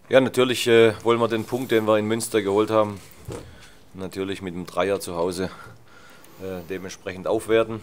Ja, natürlich wollen wir den Punkt, den wir in Münster geholt haben, natürlich mit dem Dreier zu Hause dementsprechend aufwerten.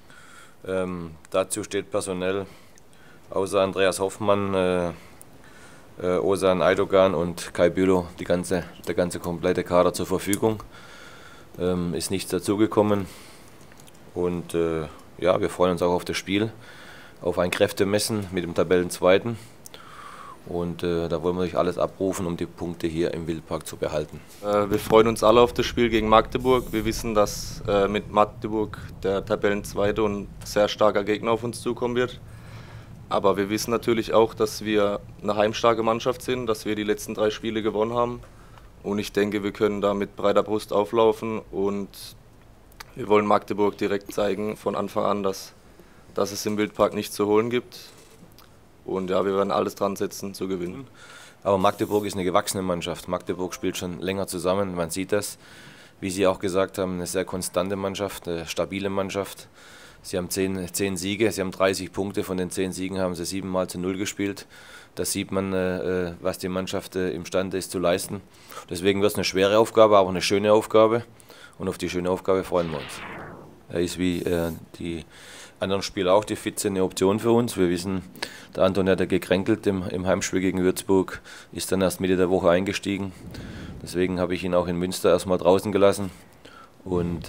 Dazu steht personell außer Andreas Hoffmann, Ozan Aydogan und Kai Bülow der ganze komplette Kader zur Verfügung. Ist nichts dazugekommen und ja, wir freuen uns auch auf das Spiel, auf ein Kräftemessen mit dem Tabellenzweiten. Und da wollen wir natürlich alles abrufen, um die Punkte hier im Wildpark zu behalten. Wir freuen uns alle auf das Spiel gegen Magdeburg. Wir wissen, dass mit Magdeburg der Tabellenzweite und sehr starker Gegner auf uns zukommen wird. Aber wir wissen natürlich auch, dass wir eine heimstarke Mannschaft sind, dass wir die letzten 3 Spiele gewonnen haben. Und ich denke, wir können da mit breiter Brust auflaufen. Und wir wollen Magdeburg direkt zeigen von Anfang an, dass es im Wildpark nichts zu holen gibt. Und ja, wir werden alles dran setzen, zu gewinnen. Aber Magdeburg ist eine gewachsene Mannschaft. Magdeburg spielt schon länger zusammen, man sieht das. Wie Sie auch gesagt haben, eine sehr konstante Mannschaft, eine stabile Mannschaft. Sie haben 10 Siege, sie haben 30 Punkte, von den 10 Siegen haben sie 7-0 gespielt. Da sieht man, was die Mannschaft imstande ist zu leisten. Deswegen wird es eine schwere Aufgabe, aber eine schöne Aufgabe. Und auf die schöne Aufgabe freuen wir uns. Er ist wie die anderen Spieler auch, die fit sind, eine Option für uns. Wir wissen, der Anton hat ja gekränkelt im Heimspiel gegen Würzburg, ist dann erst Mitte der Woche eingestiegen. Deswegen habe ich ihn auch in Münster erstmal draußen gelassen. Und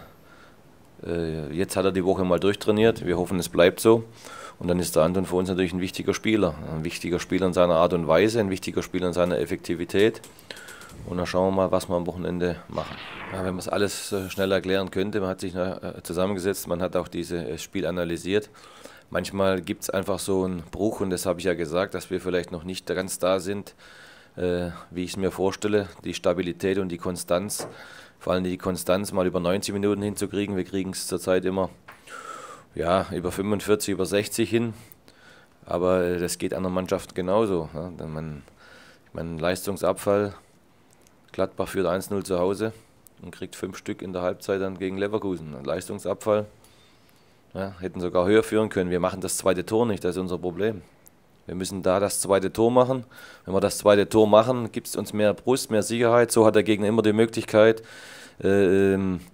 jetzt hat er die Woche mal durchtrainiert. Wir hoffen, es bleibt so. Und dann ist der Anton für uns natürlich ein wichtiger Spieler. Ein wichtiger Spieler in seiner Art und Weise, ein wichtiger Spieler in seiner Effektivität. Und dann schauen wir mal, was wir am Wochenende machen. Ja, wenn man es alles schnell erklären könnte, man hat sich zusammengesetzt, man hat auch dieses Spiel analysiert. Manchmal gibt es einfach so einen Bruch und das habe ich ja gesagt, dass wir vielleicht noch nicht ganz da sind, wie ich es mir vorstelle. Die Stabilität und die Konstanz, vor allem die Konstanz mal über 90 Minuten hinzukriegen. Wir kriegen es zurzeit immer ja, über 45, über 60 hin, aber das geht anderen Mannschaften genauso. Ja. Ich meine, Leistungsabfall. Gladbach führt 1-0 zu Hause und kriegt 5 Stück in der Halbzeit dann gegen Leverkusen. Ein Leistungsabfall. Ja, hätten sogar höher führen können. Wir machen das zweite Tor nicht, das ist unser Problem. Wir müssen da das zweite Tor machen. Wenn wir das zweite Tor machen, gibt es uns mehr Brust, mehr Sicherheit. So hat der Gegner immer die Möglichkeit, durch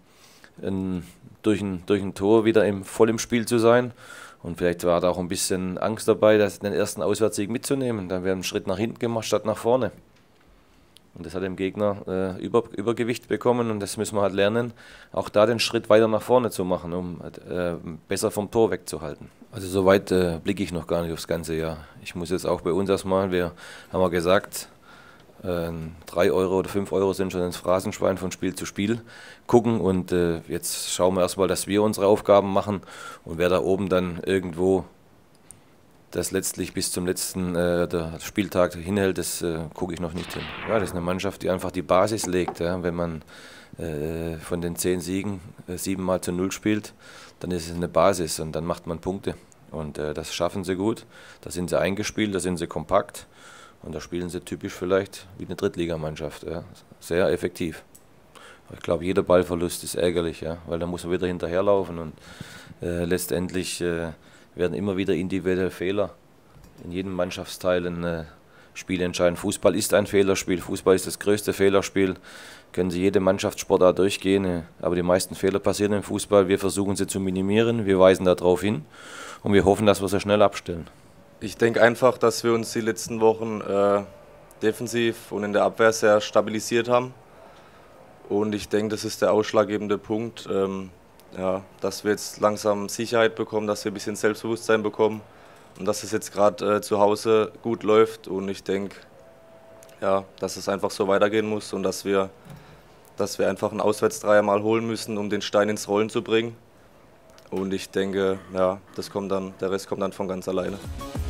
ein Tor wieder voll im Spiel zu sein. Und vielleicht war da auch ein bisschen Angst dabei, den ersten Auswärtssieg mitzunehmen. Dann wäre ein Schritt nach hinten gemacht, statt nach vorne. Und das hat dem Gegner Übergewicht bekommen und das müssen wir halt lernen, auch da den Schritt weiter nach vorne zu machen, um besser vom Tor wegzuhalten. Also so weit blicke ich noch gar nicht aufs ganze Jahr. Ich muss jetzt auch bei uns erstmal, haben wir gesagt, 3 Euro oder 5 Euro sind schon ins Phrasenschwein von Spiel zu Spiel gucken und jetzt schauen wir erstmal, dass wir unsere Aufgaben machen und wer da oben dann irgendwo das letztlich bis zum letzten der Spieltag hinhält, das gucke ich noch nicht hin. Ja, das ist eine Mannschaft, die einfach die Basis legt. Ja. Wenn man von den 10 Siegen 7-0 spielt, dann ist es eine Basis und dann macht man Punkte. Und das schaffen sie gut, da sind sie eingespielt, da sind sie kompakt und da spielen sie typisch vielleicht wie eine Drittligamannschaft. Ja. Sehr effektiv. Ich glaube, jeder Ballverlust ist ärgerlich, ja, weil da muss man wieder hinterherlaufen und letztendlich werden immer wieder individuelle Fehler in jedem Mannschaftsteil ein Spiel entscheiden. Fußball ist ein Fehlerspiel, Fußball ist das größte Fehlerspiel. Können Sie jede Mannschaftssportart durchgehen, aber die meisten Fehler passieren im Fußball. Wir versuchen sie zu minimieren, wir weisen darauf hin und wir hoffen, dass wir sie schnell abstellen. Ich denke einfach, dass wir uns die letzten Wochen defensiv und in der Abwehr sehr stabilisiert haben. Und ich denke, das ist der ausschlaggebende Punkt. Ja, dass wir jetzt langsam Sicherheit bekommen, dass wir ein bisschen Selbstbewusstsein bekommen und dass es jetzt gerade zu Hause gut läuft. Und ich denke, ja, dass es einfach so weitergehen muss und dass wir einfach einen Auswärtsdreier mal holen müssen, um den Stein ins Rollen zu bringen. Und ich denke, ja, der Rest kommt dann von ganz alleine.